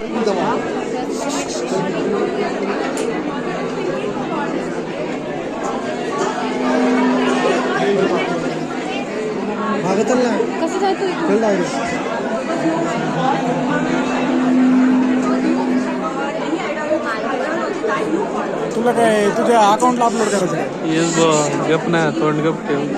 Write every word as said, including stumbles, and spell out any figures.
कसं जायचं तुला काय तुझ्या अकाउंटला अपलोड करायचं? येस बा गप ना तोंड गप ठेव.